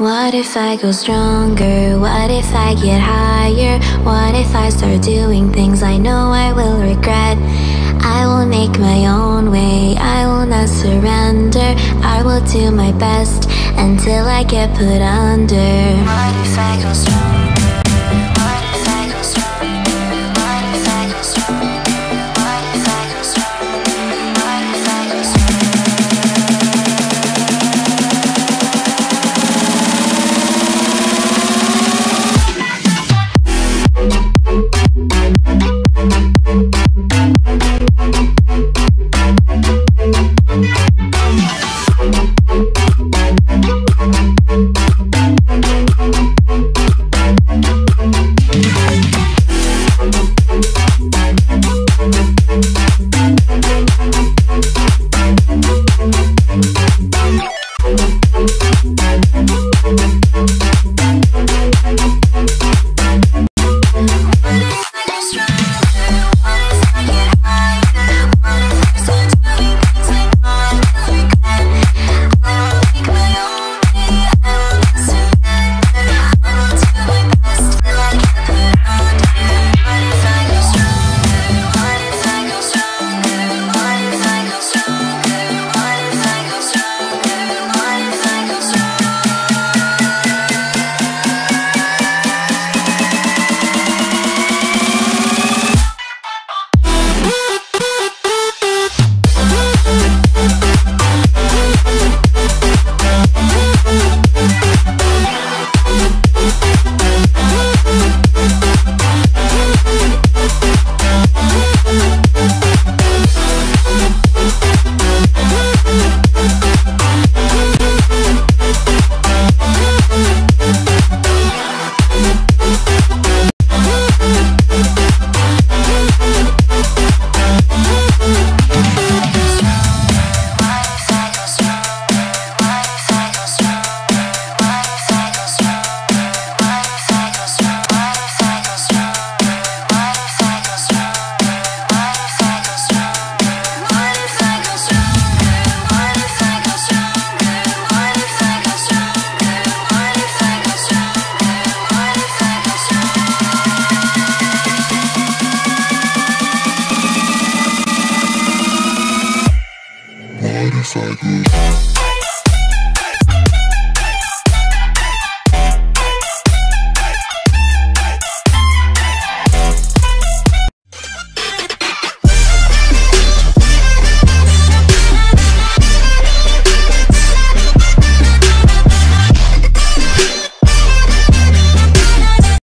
What if I go stronger? What if I get higher? What if I start doing things I know I will regret? I will make my own way, I will not surrender. I will do my best until I get put under. What if I go stronger? What if I go stronger? What if I go stronger? What if I go stronger? What if I go stronger? What if I go